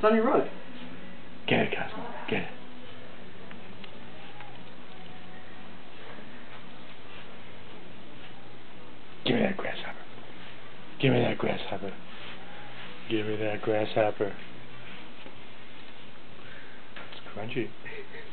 It's on your rug. Get it, Cosmo. Get it. Give me that grasshopper. Give me that grasshopper. Give me that grasshopper. It's crunchy.